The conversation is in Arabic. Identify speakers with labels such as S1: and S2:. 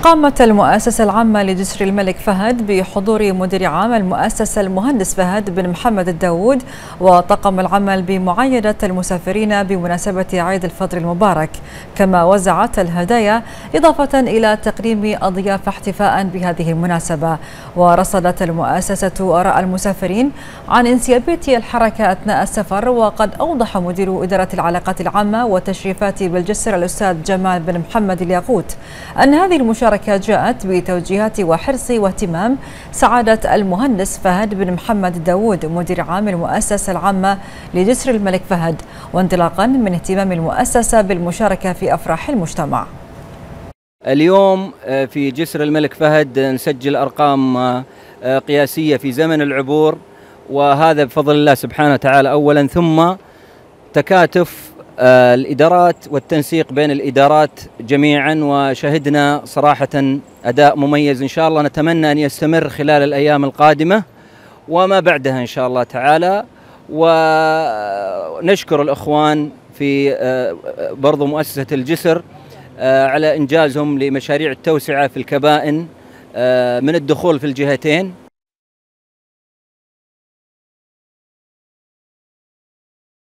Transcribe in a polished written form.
S1: قامت المؤسسة العامة لجسر الملك فهد بحضور مدير عام المؤسسة المهندس فهد بن محمد الداود وطاقم العمل بمعايدة المسافرين بمناسبة عيد الفطر المبارك، كما وزعت الهدايا إضافة إلى تقديم أضياف احتفاء بهذه المناسبة. ورصدت المؤسسة آراء المسافرين عن انسيابية الحركة أثناء السفر، وقد أوضح مدير إدارة العلاقات العامة والتشريفات بالجسر الأستاذ جمال بن محمد الياقوت أن هذه المشاركة جاءت بتوجيهات وحرص واهتمام سعادة المهندس فهد بن محمد الداود مدير عام المؤسسة العامة لجسر الملك فهد، وانطلاقا من اهتمام المؤسسة بالمشاركة في أفراح المجتمع.
S2: اليوم في جسر الملك فهد نسجل أرقام قياسية في زمن العبور، وهذا بفضل الله سبحانه وتعالى أولا، ثم تكاتف الإدارات والتنسيق بين الإدارات جميعا، وشهدنا صراحة أداء مميز إن شاء الله نتمنى أن يستمر خلال الأيام القادمة وما بعدها إن شاء الله تعالى. ونشكر الأخوان في برضو مؤسسة الجسر على إنجازهم لمشاريع التوسعة في الكبائن من الدخول في الجهتين.